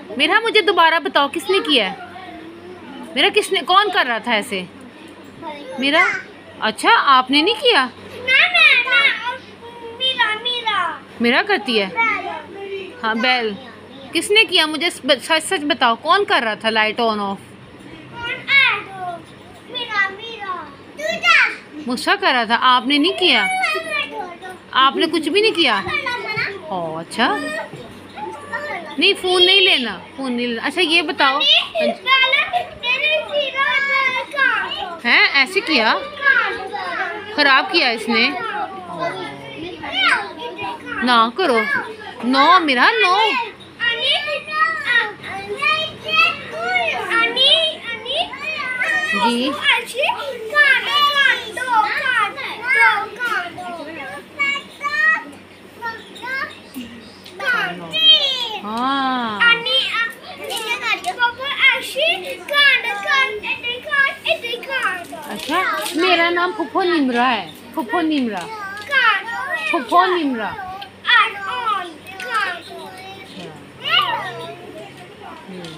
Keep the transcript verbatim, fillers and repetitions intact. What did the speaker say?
मेरा मुझे दोबारा बताओ किसने किया है? मेरा किसने, कौन कर रहा था ऐसे? मेरा। अच्छा, आपने नहीं किया? मीरा मीरा मेरा करती है। हाँ, बेल किसने किया? मुझे सच सच बताओ, कौन कर रहा था लाइट ऑन ऑफ? मुस्सा कर रहा था, आपने नहीं किया? आपने कुछ भी नहीं किया? ओह अच्छा, नहीं फ़ोन नहीं लेना, फ़ोन नहीं लेना। अच्छा ये बताओ, हैं ऐसे किया? खराब किया इसने? ना करो, नो मेरा नो। जी हाँ, अच्छा मेरा नाम फुफो निमरा है। फुफो निमरा, फुफो निमरा। अच्छा।